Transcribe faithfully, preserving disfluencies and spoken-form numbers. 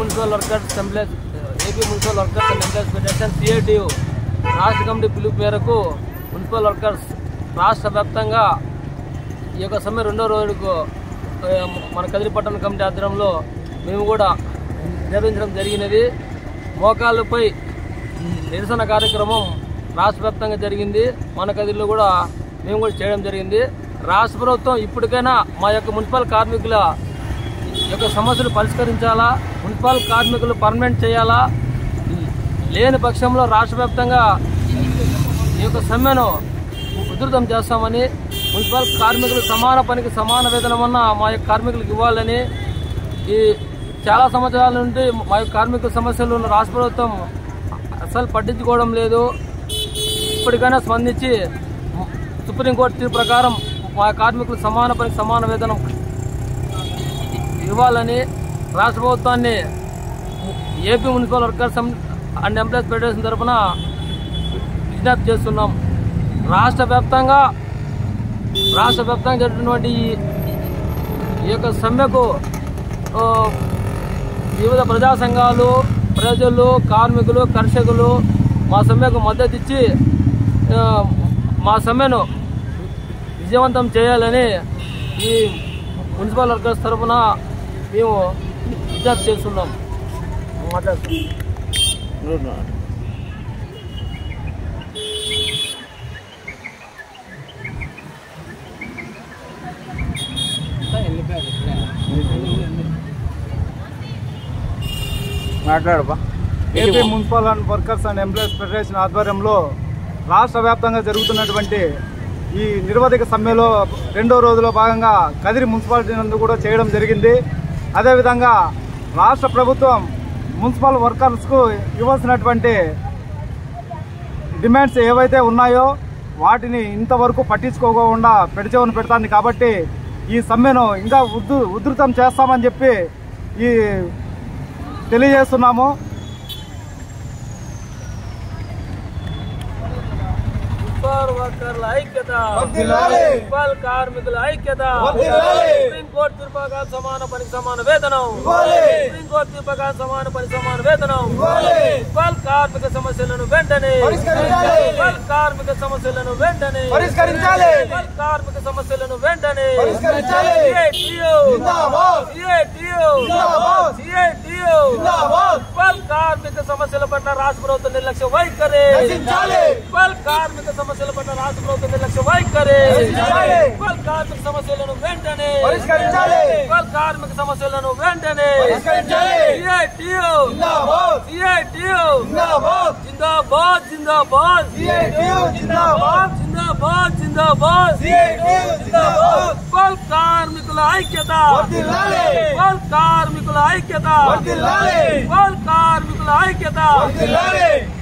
Municipal workers employees AP municipal workers and employees federation CITU రాష్ట్ర committee పిలుపు మేరకు municipal workers రాష్ట్ర వ్యాప్తంగా ఈ యొక్క సమ్మె రెండో రోజుకు మన కదిరి పట్టణ కమిటీ ఆధ్వర్యంలో మేము కూడా నిర్వహించడం జరిగినది. మోకాళ్ళపై నిరసన కార్యక్రమం రాష్ట్ర వ్యాప్తంగా జరిగింది. మన కదిరిలో కూడా మేము కూడా చేయడం జరిగింది. రాష్ట్ర ప్రభుత్వం ఇప్పటికైనా మా యొక్క మున్సిపల్ కార్మికుల యొక్క సమస్యలు పరిష్కరించాలా, మున్సిపల్ కార్మికులు పర్మనెంట్ చేయాలా, లేని పక్షంలో రాష్ట్ర వ్యాప్తంగా ఈ యొక్క సమ్మెను ఉధృతం చేస్తామని, మున్సిపల్ కార్మికులు సమాన పనికి సమాన వేతనమన్నా మా యొక్క కార్మికులకు ఇవ్వాలని, ఈ చాలా సంవత్సరాల నుండి మా యొక్క కార్మికుల సమస్యలు రాష్ట్ర ప్రభుత్వం అసలు పట్టించుకోవడం లేదు. ఇప్పటికైనా స్పందించి సుప్రీంకోర్టు తీర్పు ప్రకారం మా కార్మికులు సమాన పనికి సమాన వేతనం ఇవ్వాలని రాష్ట్ర ప్రభుత్వాన్ని AP municipal workers and employees federation తరఫున విజ్ఞప్తి చేస్తున్నాం. రాష్ట్ర వ్యాప్తంగా రాష్ట్ర వ్యాప్తంగా జరుగుతున్నటువంటి ఈ యొక్క సమ్మెకు వివిధ ప్రజా సంఘాలు, ప్రజలు, కార్మికులు, కర్షకులు మా సమ్మెకు మద్దతు ఇచ్చి మా సమ్మెను విజయవంతం చేయాలని ఈ మున్సిపల్ వర్కర్స్ తరఫున మేము విజ్ఞప్తి చేస్తున్నాం. మాట్లాడుతున్నాం. మాట్లాడబా. AP municipal and workers and employees federation ఆధ్వర్యంలో రాష్ట్ర వ్యాప్తంగా జరుగుతున్నటువంటి ఈ నిరవధిక సమ్మెలో రెండో రోజులో భాగంగా కదిరి మున్సిపాలిటీ నందు కూడా చేయడం జరిగింది. అదేవిధంగా రాష్ట్ర ప్రభుత్వం మున్సిపల్ వర్కర్స్కు ఇవ్వాల్సినటువంటి డిమాండ్స్ ఏవైతే ఉన్నాయో వాటిని ఇంతవరకు పట్టించుకోకుండా పెడిచేవని పెడతాంది. కాబట్టి ఈ సమ్మెను ఇంకా ఉధృ ఉధృతం చేస్తామని చెప్పి ఈ తెలియజేస్తున్నాము. మున్సిపల్ వర్కర్ల ఐక్యత, మున్సిపల్ కార్మికుల ఐక్యత, సుప్రీంకోర్టు తీర్పుగా సమాన పనికి సమాన వేతనం, సుప్రీంకోర్టు తీర్పుగా సమాన పనికి సమాన వేతనం, మున్సిపల్ కార్మిక సమస్యలను వెంటనే మున్సిపల్ కార్మిక సమస్యలను వెంటనే పరిష్కరించాలి మున్సిపల్ కార్మిక సమస్యలను వెంటనే పరిష్కరించాలి. మున్సిపల్ కార్మిక సమస్యల పట్ల రాష్ట్ర ప్రభుత్వం నిర్లక్ష్య వైఖరి, మున్సిపల్ కార్మిక సమస్యల పట్ల రాష్ట్ర ప్రభుత్వం నిర్లక్ష్య వైఖరి, మున్సిపల్ కార్మిక సమస్యలను వెంటనే పరిష్కరించాలి మున్సిపల్ కార్మిక సమస్యలను వెంటనే పరిష్కరించాలి. సిఐటియు సిఐటియు జిందాబాద్ జిందాబాద్ జిందాబాద్ జిందాబాద్ జిందాబాద్ జిందాబాద్ జిందాబాద్. మున్సిపల్ కార్మికుల ఐక్యత, వర్ధిల్లాలి మున్సిపల్ కార్మికుల ఐక్యత, వర్ధిల్లాలి మున్సిపల్ కార్మికుల ఐక్యత. వర్ధిల్లాలి.